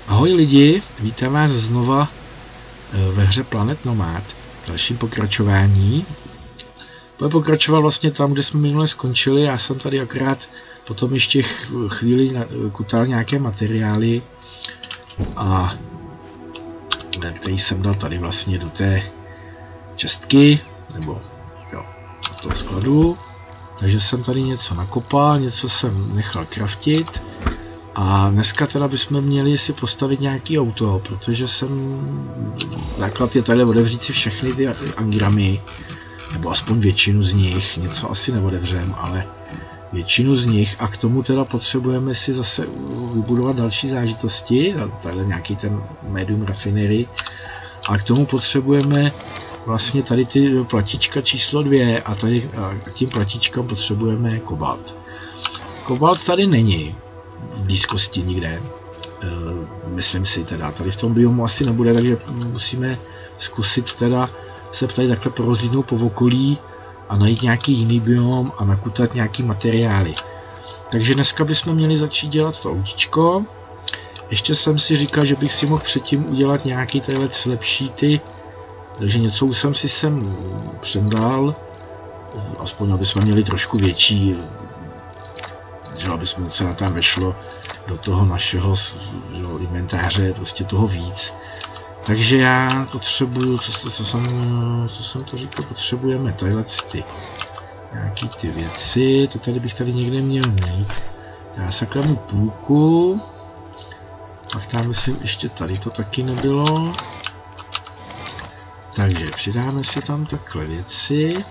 Ahoj lidi, vítám vás znova ve hře Planet Nomad, v dalším pokračování. Bude pokračovat vlastně tam, kde jsme minule skončili. Já jsem tady akorát potom ještě chvíli kutal nějaké materiály, a který jsem dal tady vlastně do té čestky, nebo jo, do toho skladu. Takže jsem tady něco nakopal, něco jsem nechal craftit. A dneska teda bychom měli si postavit nějaký auto, protože základ je tady otevřít si všechny ty engramy, nebo aspoň většinu z nich, něco asi neotevřem, ale většinu z nich, a k tomu teda potřebujeme si zase vybudovat další zážitosti, tady nějaký ten medium raffinery, a k tomu potřebujeme vlastně tady ty platička číslo 2 a tady a tím platičkám potřebujeme kobalt. Kobalt tady není v blízkosti nikde, myslím si teda, tady v tom biomu asi nebude, takže musíme zkusit teda se tady takhle porozlídnout po okolí a najít nějaký jiný biom a nakutat nějaký materiály. Takže dneska bychom měli začít dělat to autíčko. Ještě jsem si říkal, že bych si mohl předtím udělat nějaký tadyhle lepší ty, takže něco už jsem si sem předal, aspoň aby jsme měli trošku větší, že aby jsme se na tam vešlo do toho našeho inventáře, prostě toho víc. Takže já potřebuju, co jsem to říkal, potřebujeme tadyhle ty nějaký ty věci, to tady bych tady někde měl mít. Já se kladu půlku, pak tam myslím ještě tady to taky nebylo. Takže přidáme si tam takhle věci.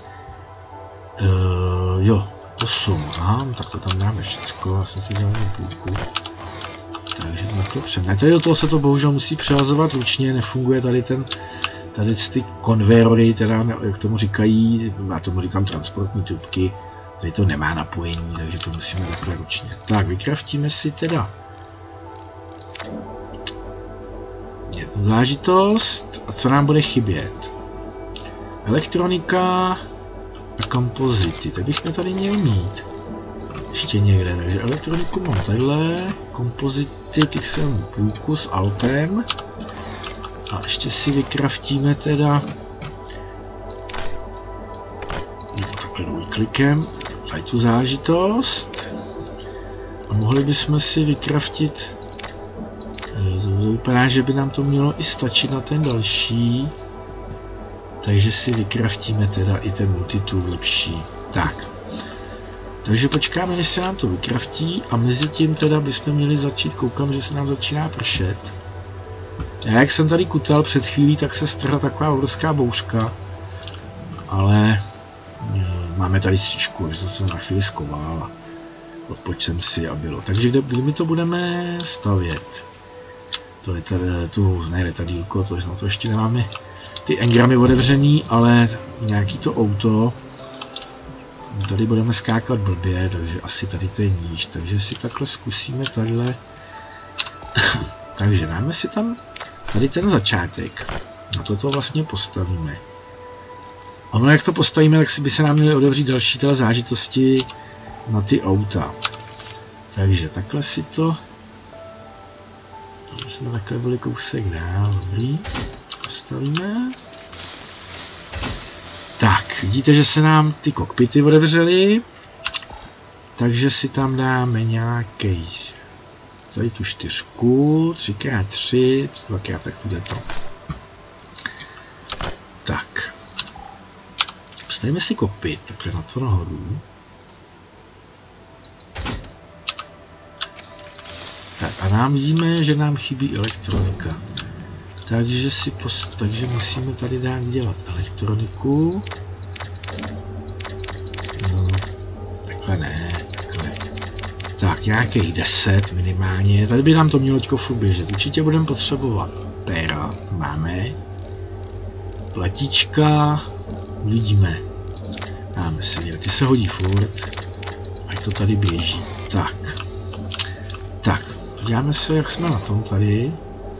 Jo, 8, aha, tak to tam dáme všecko, já jsem si dělal půlku. Takže to takhle přemne. Tady do toho se to bohužel musí přehazovat ručně, nefunguje tady ty konvejory, teda jak tomu říkají, já tomu říkám transportní trubky, tady to nemá napojení, takže to musíme takhle ručně. Tak, vykraftíme si teda jednu zážitost, a co nám bude chybět? Elektronika a kompozity, to bychom tady měli mít ještě někde, takže elektroniku mám tadyhle, kompozity, těch jsem půlku s altem, a ještě si vykraftíme teda takhle klikem tady tu zážitost, a mohli bychom si vykraftit, to vypadá, že by nám to mělo i stačit na ten další, takže si vykraftíme teda i ten multitool lepší. Tak. Takže počkáme, než se nám to vykraftí, a mezi tím teda bychom měli začít, koukám, že se nám začíná pršet. Já jak jsem tady kutal před chvílí, tak se strhla taková obrovská bouřka, ale máme tady stříčku, že jsem na chvíli skoval a odpoč jsem si a bylo. Takže kdy my to budeme stavět? To je tady, ne letadílko, to na to ještě nemáme ty engramy otevřený, ale nějaký to auto. Tady budeme skákat blbě, takže asi tady to je níž, takže si takhle zkusíme tadyhle. Takže dáme si tam tady ten začátek, na toto vlastně postavíme. Ono jak to postavíme, tak by se nám měly otevřít další tyhle zážitosti na ty auta. Takže takhle si to, jsme takhle byli kousek dál, dobrý, postavíme. Tak, vidíte, že se nám ty kokpity otevřely, takže si tam dáme nějaký, tady tu 4, 3x3, 2x, tak tu jde to. Tak, postavíme si kokpit, takhle na to nahoru. Tak a nám vidíme, že nám chybí elektronika. Takže musíme tady dát dělat elektroniku. No, takhle ne, takhle. Tak, nějakých 10 minimálně. Tady by nám to mělo teďko furt běžet. Určitě budeme potřebovat péra, to máme. Platička, uvidíme. Dáme si, ty se hodí furt. Ať to tady běží. Tak, podíváme se, jak jsme na tom tady.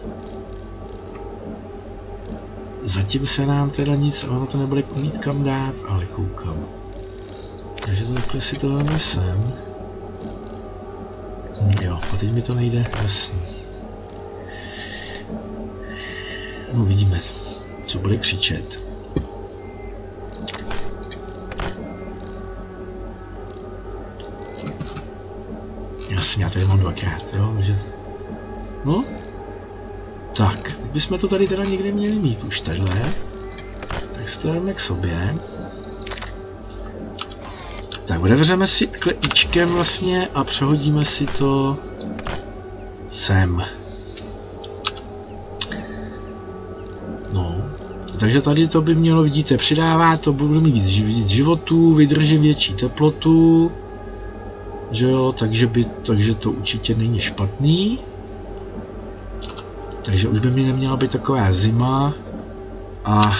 Zatím se nám teda nic, ono to nebude mít kam dát, ale koukám. Takže to takhle si to dáme sem. Jo, a teď mi to nejde, jasný. No vidíme, co bude křičet. Jasně, já tady mám dvakrát, jo, takže... No. Tak, teď bychom to tady teda někde měli mít už takhle. Tak stojíme k sobě. Tak, otevřeme si takhle ičkem vlastně a přehodíme si to sem. No, takže tady to by mělo, vidíte, přidává to, budu mít víc životů, vydržím větší teplotu, že jo, takže to určitě není špatný. Takže už by mi neměla být taková zima a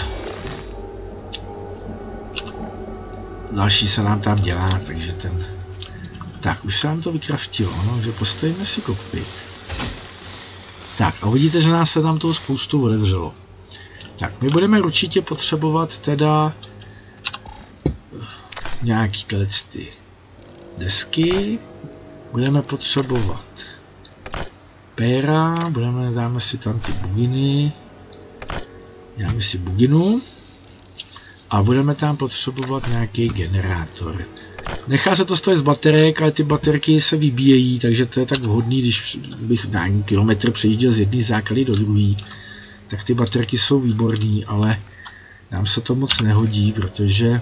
další se nám tam dělá, takže ten... Tak, už se nám to vykraftilo, no, takže postavíme si kokpit. Tak, a vidíte, že nás se tam toho spoustu otevřelo. Tak, my budeme určitě potřebovat teda nějaký ty desky, budeme potřebovat péra, dáme si tam ty buginy, dáme si buginu a budeme tam potřebovat nějaký generátor. Nechá se to stavit z baterek, ale ty baterky se vybíjejí, takže to je tak vhodný, když bych nějaký kilometr přejížděl z jedné základy do druhé, tak ty baterky jsou výborný, ale nám se to moc nehodí, protože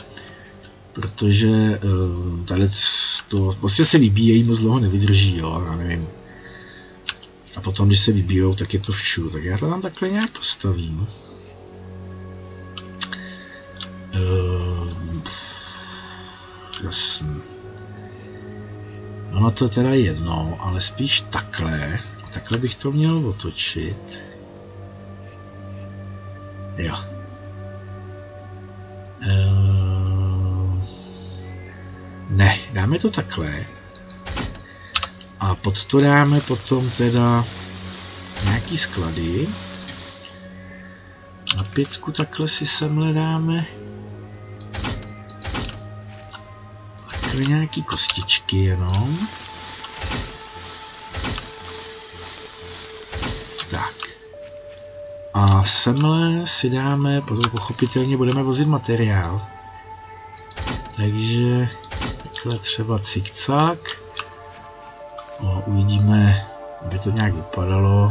tady to prostě se vybíjejí, moc dlouho nevydrží, jo, já nevím. A potom, když se vybíjou, tak je to všude, tak já to tam takhle nějak postavím. Jasný. Ono to teda jedno, ale spíš takhle. Takhle bych to měl otočit. Jo. Ne, dáme to takhle. A pod to dáme potom teda nějaký sklady. Na 5 takhle si semhle dáme. Takhle nějaký kostičky jenom. Tak. A semhle si dáme, potom pochopitelně budeme vozit materiál. Takže takhle třeba cikcak. No, uvidíme, aby to nějak vypadalo.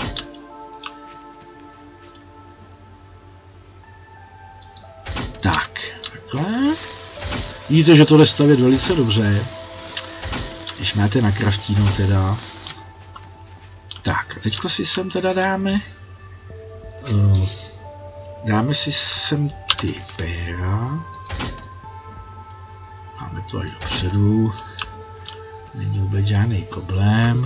Tak, takhle. Vidíte, že to jde stavět velice dobře. Když máte na kraftínu teda. Tak, a teďko si sem teda dáme. Dáme si sem ty péra. Máme to až dopředu. Není vůbec žádný problém.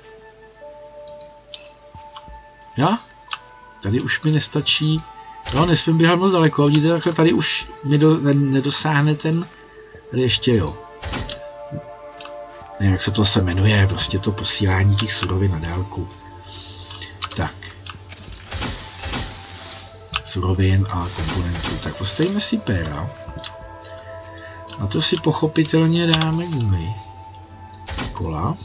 Jo? Tady už mi nestačí. Jo, nesmím běhat moc daleko. Vidíte, takhle tady už nedosáhne ten. Tady ještě jo. Nevím, jak se to jmenuje, prostě to posílání těch surovin na dálku. Tak. Surovin a komponentů. Tak postavíme si péra. Na to si pochopitelně dáme gumy. Kola.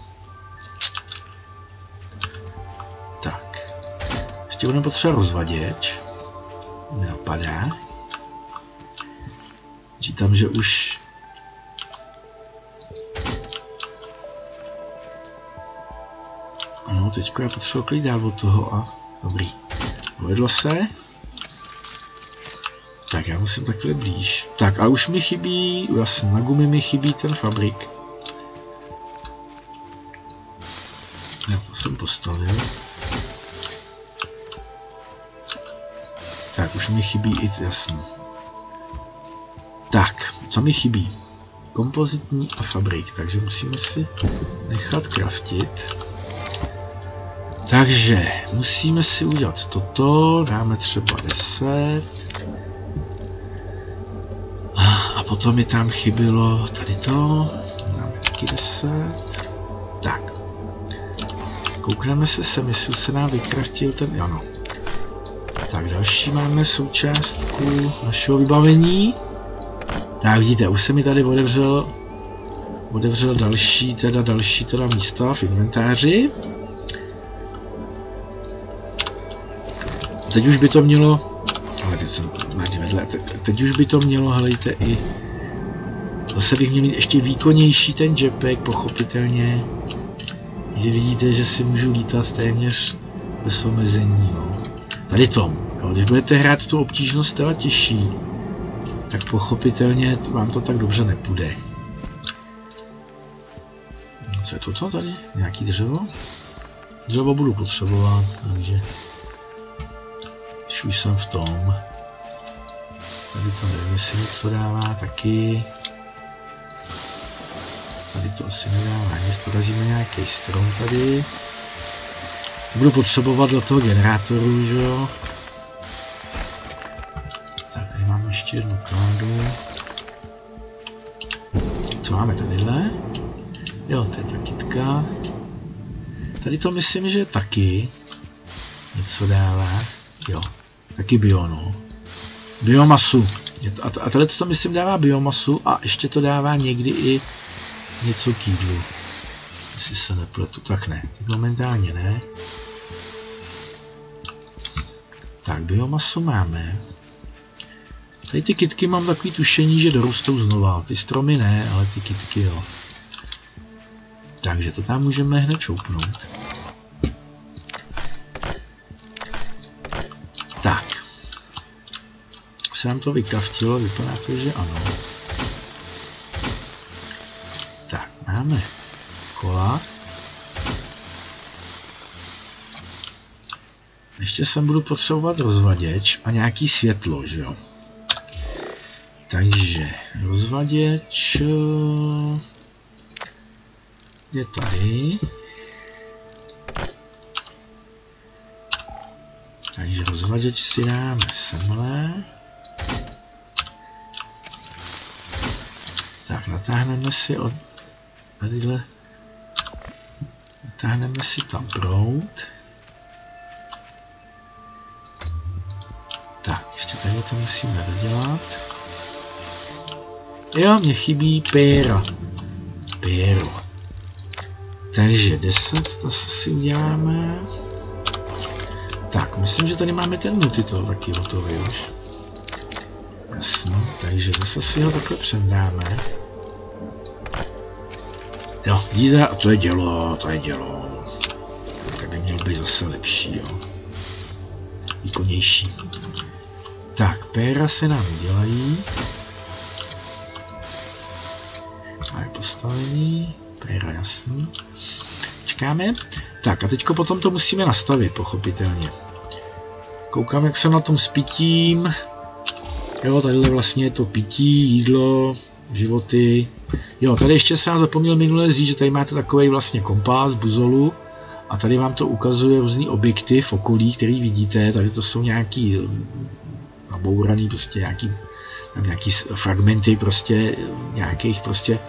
Tak. Ještě budeme potřebovat rozvaděč. Napadá. Čítám, že už... No, teďko já potřebuji klid dát od toho a... Dobrý. Povedlo se. Tak, já musím takhle blíž. Tak, a už mi chybí... Jasně, na gumy mi chybí ten fabrik. Já to jsem postavil. Tak, už mi chybí i jasný. Tak, co mi chybí? Kompozitní a fabrik, takže musíme si nechat kraftit. Takže musíme si udělat toto, dáme třeba 10. A potom mi tam chybilo tady to, dáme taky 10. Tak. Koukneme se sem, jestli se nám vykraftil ten, ano. Tak další máme součástku našeho vybavení. Tak vidíte, už se mi tady otevřel další místa v inventáři. Teď už by to mělo, ale teď jsem vedle, teď už by to mělo, helejte, i zase bych měl mít ještě výkonnější ten jetpack, pochopitelně, že vidíte, že si můžu lítat téměř bez omezení, jo. Tady tom, jo, když budete hrát tu obtížnost teda těžší, tak pochopitelně vám to tak dobře nepůjde. Co je toto tady? Nějaký dřevo? Dřevo budu potřebovat, takže když už jsem v tom. Tady to nevím, jestli něco dává taky. Tady to asi nedává nic, porazíme nějaký strom tady. To budu potřebovat do toho generátoru, že jo? Tak, tady máme ještě jednu kládu. Co máme tadyhle? Jo, to je ta kytka. Tady to myslím, že taky něco dává. Jo, taky bio, no. Biomasu. A tady to myslím dává biomasu a ještě to dává někdy i něco k jídlu. Jestli se nepletu, tak ne. Teď momentálně ne. Tak, biomasu máme. Tady ty kytky mám takový tušení, že dorostou znova. Ty stromy ne, ale ty kytky jo. Takže to tam můžeme hned čoupnout. Tak. Se nám to vykraftilo, vypadá to, že ano. Tak, máme kola. Ještě sem budu potřebovat rozvaděč a nějaký světlo, že jo. Takže rozvaděč je tady. Takže rozvaděč si dáme semhle. Tak, natáhneme si od tadyhle. Natáhneme si tam proud. Tak, ještě tady to musíme dodělat. Jo, mě chybí péra. Péro. Takže 10, to si uděláme. Tak, myslím, že tady máme ten multitool taky hotový už. Jasně, takže zase si ho takhle předáme. Jo, vidíte, a to je dělo, to je dělo. Tak by měl být zase lepší, jo. Výkonnější. Tak, péra se nám udělají. A je postavení. Péra jasný. Čekáme. Tak a teďko potom to musíme nastavit, pochopitelně. Koukám, jak jsem na tom s pitím. Jo, tadyhle vlastně je to pití, jídlo, životy. Jo, tady ještě jsem zapomněl minule říct, že tady máte takový vlastně kompas, buzolu. A tady vám to ukazuje různý objekty v okolí, který vidíte. Tady to jsou nějaký nabouraný, prostě nějaký fragmenty prostě nějakých prostě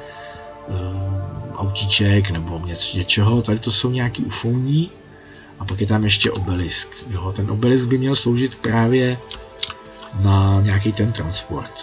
autíček nebo něčeho. Tady to jsou nějaký ufouní. A pak je tam ještě obelisk. Jo, ten obelisk by měl sloužit právě na nějaký ten transport.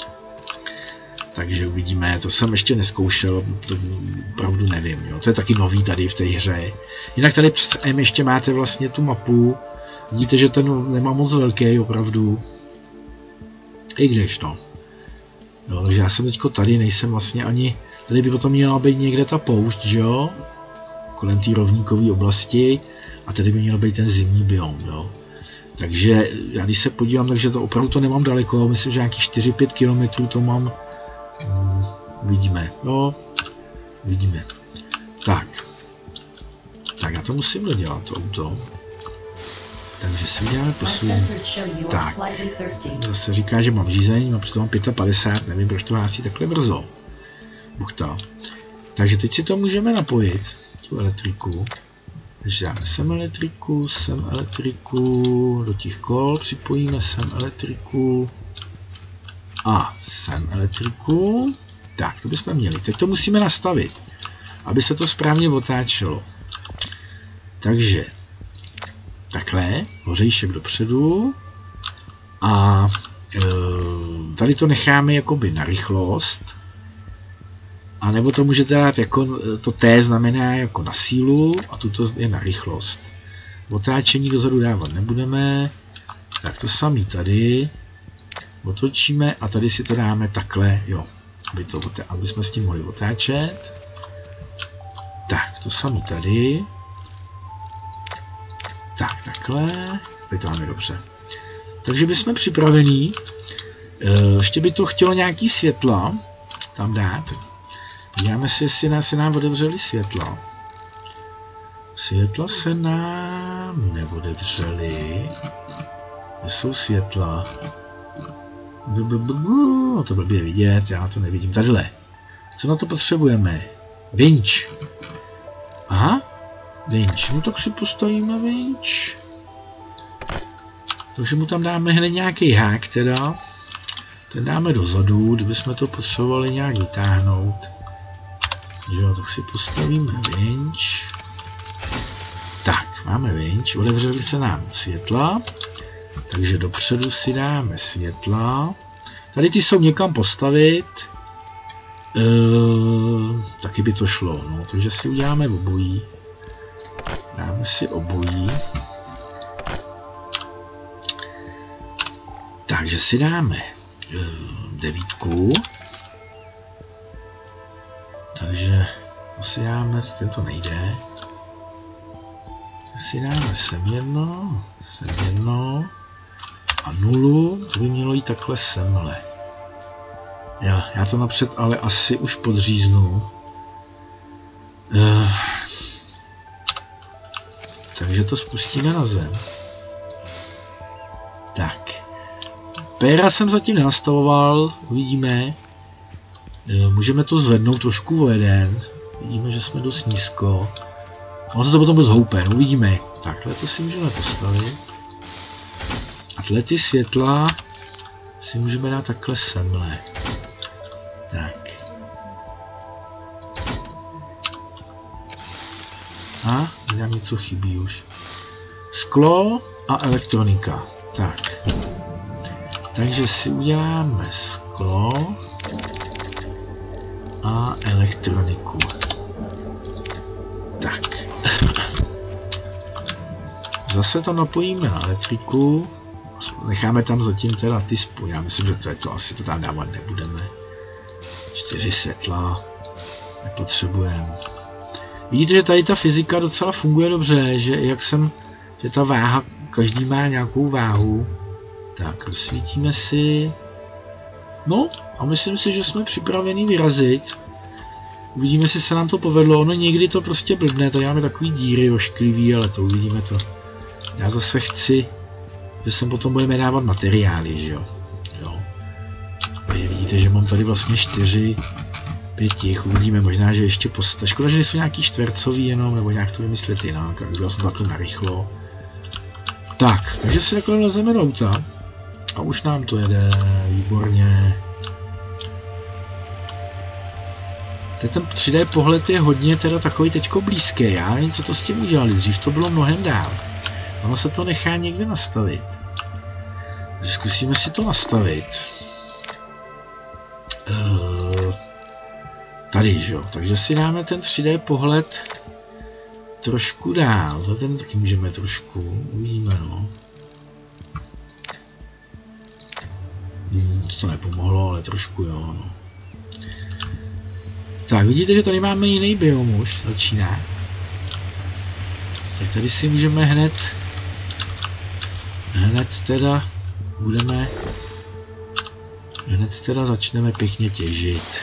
Takže uvidíme, to jsem ještě neskoušel, to opravdu nevím, jo. To je taky nový tady v té hře. Jinak tady přes M ještě máte vlastně tu mapu, vidíte, že ten nemá moc velký opravdu, i když no. Jo, takže já jsem teďko tady, nejsem vlastně ani, tady by potom měla být někde ta poušť, že jo, kolem té rovníkové oblasti a tady by měl být ten zimní biom, jo. Takže já když se podívám, takže to opravdu to nemám daleko, myslím, že nějakých 4-5 km to mám. Vidíme, jo, vidíme. Tak já to musím dodělat, to auto. Takže si uděláme posun. Tak, zase říká, že mám řízení, no přitom mám 55, nevím, proč to hlásí takhle brzo. Buchta. Takže teď si to můžeme napojit, tu elektriku. Takže dáme sem elektriku, do těch kol připojíme sem elektriku a sem elektriku. Tak, to bychom měli. Teď to musíme nastavit, aby se to správně otáčelo. Takže takhle, hořejšek dopředu a tady to necháme jakoby na rychlost. A nebo to můžete dát jako, to T znamená jako na sílu a tuto je na rychlost. Otáčení dozadu dávat nebudeme Tak to samý tady. Otočíme a tady si to dáme takhle, jo. Aby jsme s tím mohli otáčet. Tak, to samý tady. Tak, takhle. Teď to máme dobře. Takže bychom připravení. Ještě by to chtělo nějaký světla tam dát. Podíváme si, jestli se nám otevřely světla. Světla se nám neotevřely. Kde jsou světla? No to blbě vidět, já to nevidím. Tadyhle. Co na to potřebujeme? Vinč. Aha. Vinč. No tak si postavíme vinč. Takže mu tam dáme hned nějaký hák teda. Ten dáme dozadu, kdybychom to potřebovali nějak vytáhnout. Jo, tak si postavíme vinč. Tak, máme vinč. Otevřeli se nám světla. Takže dopředu si dáme světla. Tady ty jsou někam postavit. Taky by to šlo. No, takže si uděláme obojí. Dáme si obojí. Takže si dáme 9. Takže to si dáme, tento nejde. Si dáme sem jedno a 0, to by mělo jít takhle semhle. Já to napřed ale asi už podříznu. Takže to spustíme na zem. Tak. Péra jsem zatím nenastavoval, uvidíme. Můžeme to zvednout trošku o jeden. Vidíme, že jsme dost nízko. On se to potom dost houpe, uvidíme. Tak, tohle to si můžeme postavit. A tyhle ty světla si můžeme dát takhle semhle. Tak. A nám něco chybí už. Sklo a elektronika. Tak. Takže si uděláme sklo a elektroniku. Tak. Zase to napojíme na elektriku. Necháme tam zatím teda ty spoj. Já myslím, že to je to, asi to tam dávat nebudeme. 4 světla. Nepotřebujeme. Vidíte, že tady ta fyzika docela funguje dobře, že ta váha, každý má nějakou váhu. Tak, rozsvítíme si. No, a myslím si, že jsme připraveni vyrazit. Uvidíme, jestli se nám to povedlo. Ono někdy to prostě blbne, tady máme takový díry ošklivý, ale to uvidíme to. Já zase chci, že sem potom budeme dávat materiály, že jo. Tady vidíte, že mám tady vlastně 4, 5, uvidíme, možná, že ještě postav. Škoda, že jsou nějaký čtvercový jenom, nebo nějak to vymyslet jinak, jak udělal jsem takhle narychlo. Tak, takže si takhle lezeme do auta. A už nám to jede, výborně. Ten 3D pohled je hodně teda takový teďko blízký, já nevím, co to s tím udělali, dřív to bylo mnohem dál. Ono se to nechá někde nastavit. Takže zkusíme si to nastavit. Tady, že jo, takže si dáme ten 3D pohled trošku dál, ten taky můžeme trošku, uvidíme, no. To nepomohlo, ale trošku jo, no. Tak, vidíte, že tady máme jiný biom už, začíná. Tak tady si můžeme hned teda začneme pěkně těžit.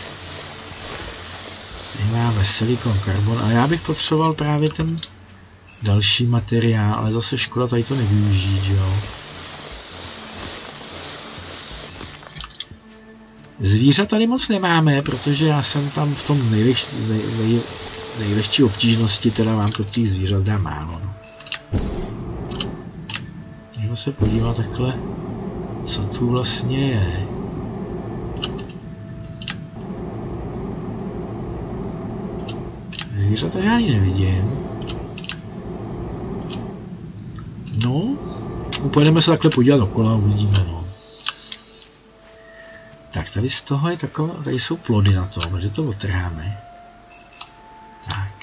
Tady máme silikon, karbon a já bych potřeboval právě ten další materiál, ale zase škoda tady to nevyužít, že jo. Zvířat tady moc nemáme, protože já jsem tam v tom nejlehčí obtížnosti, teda vám to těch zvířat dá málo. No. Můžeme se podívat takhle, co tu vlastně je. Zvířata žádný nevidím. No, pojedeme se takhle podívat okolo a uvidíme, no. Tak, tady z toho je takové, tady jsou plody na tom, takže to otrháme. Tak.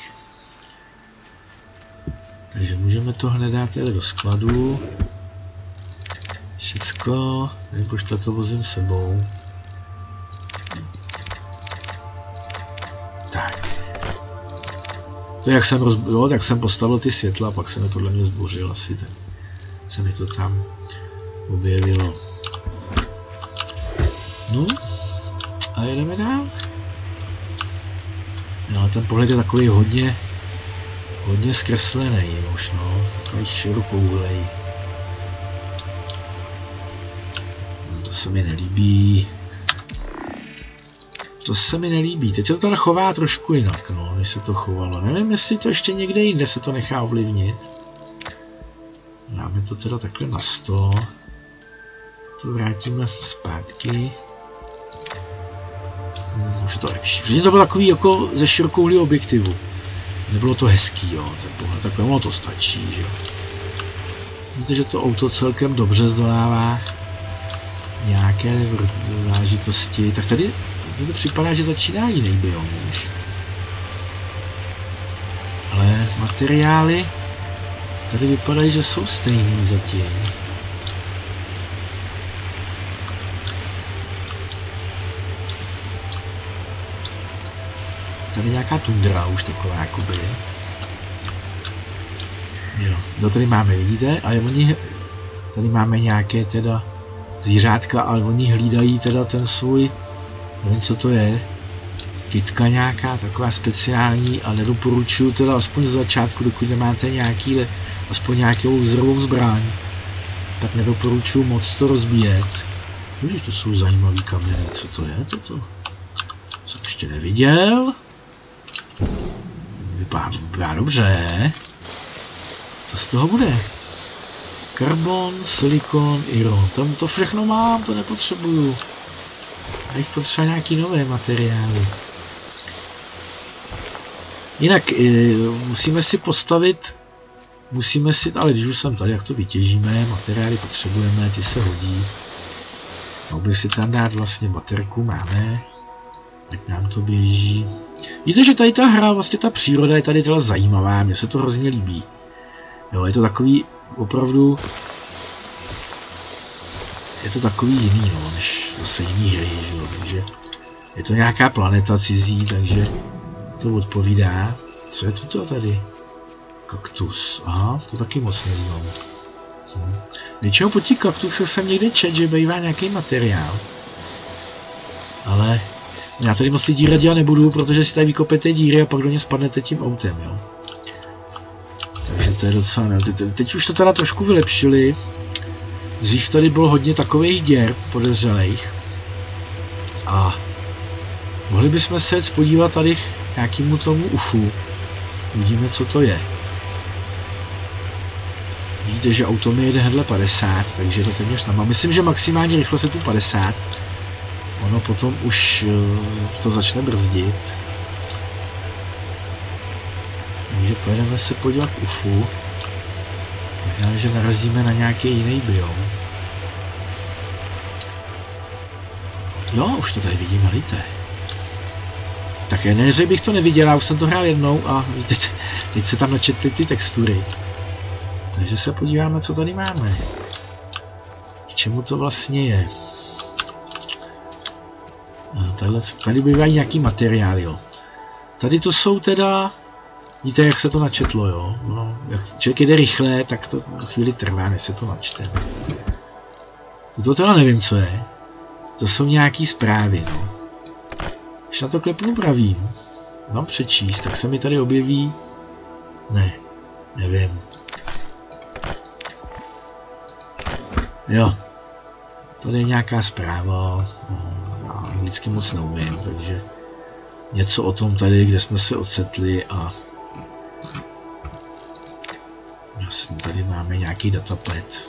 Takže můžeme to hned dát do skladu. Všecko, pošle to vozím sebou. Tak. To jak jsem rozbil, tak jsem postavil ty světla, pak se mi podle mě zbořil asi, tak se mi to tam objevilo. No, a jedeme dál. Ale ten pohled je takový hodně zkreslený už, no, takový širokouhlej. To se mi nelíbí. To se mi nelíbí. Teď se to teda chová trošku jinak, no, než se to chovalo. Nevím, jestli to ještě někde jinde se to nechá ovlivnit. Dáme to teda takhle na 100. To vrátíme zpátky. Už je to lepší. Protože to bylo takový jako ze širokouhlého objektivu. Nebylo to hezký, jo, ten pohled. Takhle ono to stačí, že? Vidíte, že to auto celkem dobře zdolává nějaké záležitosti. Tak tady mně to připadá, že začíná jiný biom už. Ale materiály tady vypadají, že jsou stejný zatím. Tady nějaká tundra už taková jakoby. Jo, to tady máme, vidíte? Ale oni, tady máme nějaké teda zvířátka, ale oni hlídají teda ten svůj, nevím co to je, kytka nějaká, taková speciální, ale nedoporučuju teda aspoň z začátku, dokud nemáte nějaký, aspoň nějakou laserovou zbraň, tak nedoporučuju moc to rozbíjet. Můžeš, to jsou zajímavý kameny, co to je toto? Jsem ještě neviděl. Vypadá dobře. Co z toho bude? Karbon, silikon, iron. Tam to všechno mám, to nepotřebuju. Já jich potřebuji nějaký nové materiály. Jinak musíme si postavit, ale když už jsem tady, jak to vytěžíme, materiály potřebujeme, ty se hodí. Mohl bych si tam dát vlastně baterku, máme. Tak nám to běží. Víte, že tady ta hra, vlastně ta příroda je tady teda zajímavá, mně se to hrozně líbí. Jo, je to takový opravdu... Je to takový jiný, no, než zase jiný hry, že jo, takže... Je to nějaká planeta cizí, takže to odpovídá. Co je to tady? Kaktus, aha, to taky moc neznám. Většinou po těch kaktusech jsem někde čet, že bývá nějaký materiál. Ale... Já tady moc ty díry dělat nebudu, protože si tady vykopete díry a pak do ně spadnete tím autem, jo. Takže to je docela... Teď už to teda trošku vylepšili. Dřív tady bylo hodně takových děr podezřelých. A mohli bychom se jít podívat tady k nějakému tomu UFU. Uvidíme, co to je. Vidíte, že auto mi jede hnedle 50, takže to téměř nemám. Myslím, že maximální rychlost je tu 50. Ono potom už to začne brzdit. Takže pojedeme se podívat k UFU. Možná, že narazíme na nějaký jiný biom. Jo, už to tady vidím, helejte. Tak ne, že bych to neviděl, já už jsem to hrál jednou a teď se tam načetly ty textury. Takže se podíváme, co tady máme. K čemu to vlastně je. Tady bývají nějaký materiál, jo. Tady to jsou teda... Víte, jak se to načetlo, jo. No, jak člověk jede rychle, tak to chvíli trvá, než se to načte. Toto teda nevím, co je. To jsou nějaký zprávy, no. Když na to klepnu pravým, mám přečíst, tak se mi tady objeví... Ne, nevím. Jo. Tady je nějaká zpráva. Anglicky moc neumím, takže něco o tom tady, kde jsme se ocitli a jasně, tady máme nějaký datapad.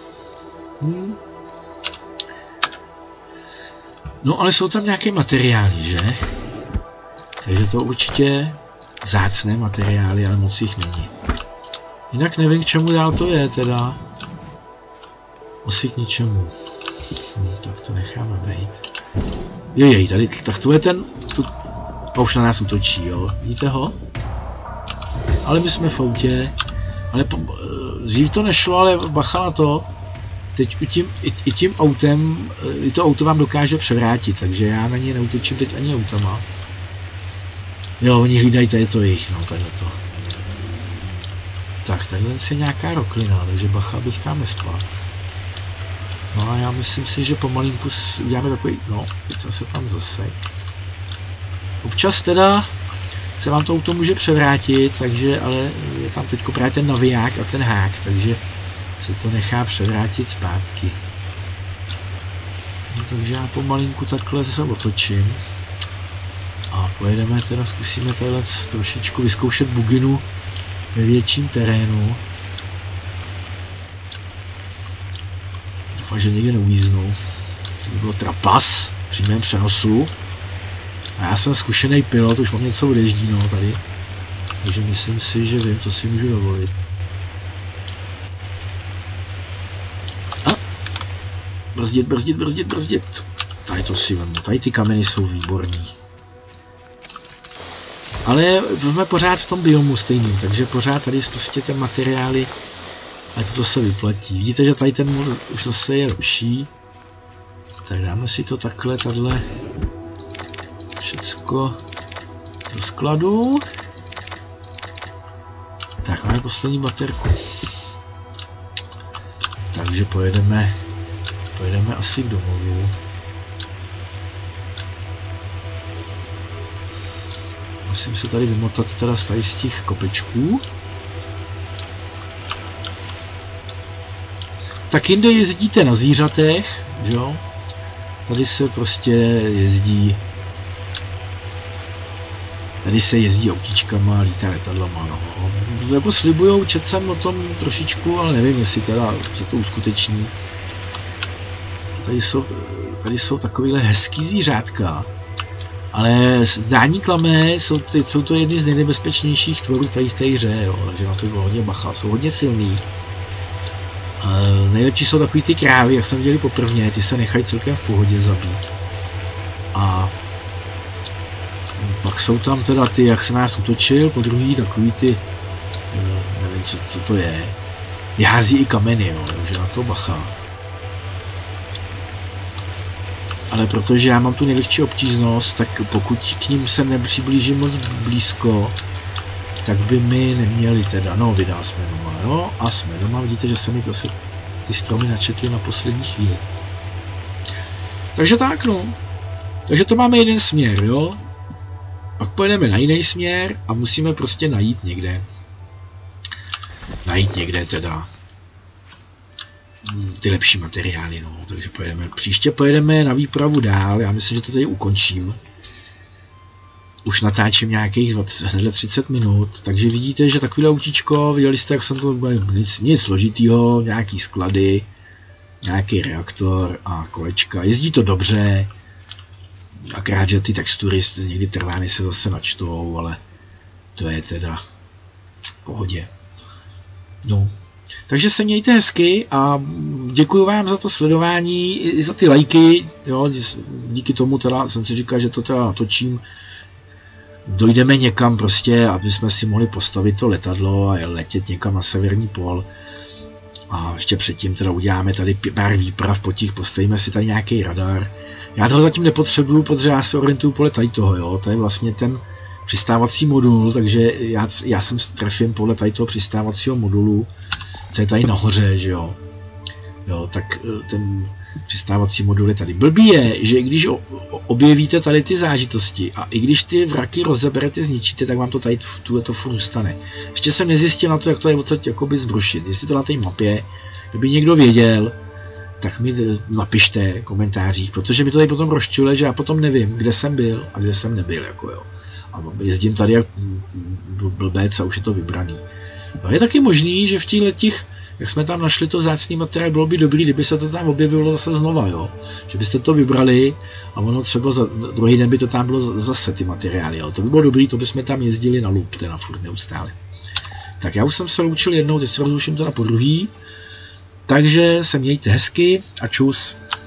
No ale jsou tam nějaké materiály, že? Takže to určitě vzácné materiály, ale moc jich není. Jinak nevím, k čemu dál to je teda. Asi k ničemu. Tak to necháme být. Jejej, tady, tak to je ten, už na nás útočí, jo, vidíte ho? Ale my jsme v autě, ale dřív to nešlo, ale bacha na to, teď i tím autem, i to auto vám dokáže převrátit, takže já na ně neútočím teď ani autama. Jo, oni hlídají, tady to jejich, no, tadyto. Tak, tadyhle je nějaká roklina, takže bacha, abych tam nespadl. No a já myslím si, že pomalinku uděláme takový, no, teď jsem se tam zasek. Občas teda se vám to auto může převrátit, takže, ale je tam teďko právě ten naviják a ten hák, takže se to nechá převrátit zpátky. No, takže já pomalinku takhle se otočím. A pojedeme teda, zkusíme tadyhle trošičku vyzkoušet buginu ve větším terénu. Doufám, že někde neuvíznu. To by bylo trapas v přímém přenosu. A já jsem zkušený pilot, už mám něco odježdí, no, tady. Takže myslím si, že vím, co si můžu dovolit. A! Brzdit. Tady to si vemu, tady ty kameny jsou výborný. Ale jsme pořád v tom biomu stejným, takže pořád tady prostě ten materiály, ale toto se vyplatí. Vidíte, že tady ten mod už zase je lepší. Tak dáme si to takhle, tadyhle všecko do skladu. Tak, máme poslední baterku. Takže pojedeme asi k domovu. Musím se tady vymotat teda z těch kopečků. Tak jinde jezdíte na zvířatech, jo? Tady se prostě jezdí. Tady se jezdí autíčkama, lítá letadlama, no. Jako slibujou, četl jsem o tom trošičku, ale nevím, jestli teda se to uskuteční. Tady jsou takovýhle hezký zvířátka. Ale zdání klame, jsou to jedny z nejnebezpečnějších tvorů tady v té hře, jo, takže na to bylo hodně bacha, jsou hodně silný. Nejlepší jsou takový ty krávy, jak jsme viděli poprvně, ty se nechají celkem v pohodě zabít. A pak jsou tam teda ty, jak se nás útočil, po druhý takový ty, nevím co to je, hází i kameny, jo, takže na to bacha. Ale protože já mám tu nejlehčí obtížnost, tak pokud k ním se nepřiblížím moc blízko, tak by mi neměli teda, no vydá jsme doma, jo, a jsme doma, vidíte, že se mi zase ty stromy načetly na poslední chvíli. Takže tak, no, takže to máme jeden směr, jo, pak pojedeme na jiný směr a musíme prostě najít někde teda ty lepší materiály, no, takže příště pojedeme na výpravu dál, já myslím, že to tady ukončím. Už natáčím nějakých 30 minut, takže vidíte, že takovýhle autíčko, viděli jste, jak jsem to, nic složitýho, nějaký sklady, nějaký reaktor a kolečka, jezdí to dobře, akorát, že ty textury někdy trvány se zase načtou, ale to je teda v pohodě. No. Takže se mějte hezky a děkuji vám za to sledování i za ty lajky, jo, díky tomu teda jsem si říkal, že to teda natočím. Dojdeme někam prostě, aby jsme si mohli postavit to letadlo a letět někam na severní pól. A ještě předtím teda uděláme tady pár výprav po těch, postavíme si tady nějaký radar. Já toho zatím nepotřebuju, protože já se orientuju podle tady toho, jo, to je vlastně ten přistávací modul, takže já jsem trefím podle tady toho přistávacího modulu, co je tady nahoře, že jo. Jo, tak ten přistávací modul je tady. Blbý je, že když objevíte tady ty zážitosti a i když ty vraky rozeberete, zničíte, tak vám to tady to furt zůstane. Ještě jsem nezjistil na to, jak to je odsaď jakoby zbrušit. Jestli to na té mapě, kdyby někdo věděl, tak mi napište v komentářích, protože mi to tady potom rozčule, že já potom nevím, kde jsem byl a kde jsem nebyl, jako jo. A jezdím tady jak blbec a už je to vybraný. No, je taky možný, že v těch, jak jsme tam našli to vzácný materiál, bylo by dobrý, kdyby se to tam objevilo zase znova, jo. Že byste to vybrali a ono třeba za druhý den by to tam bylo zase ty materiály, jo. To by bylo dobrý, to bychom tam jezdili na loop, teda furt neustále. Tak já už jsem se loučil jednou, teď se rozluším to na podruhý. Takže se mějte hezky a čus.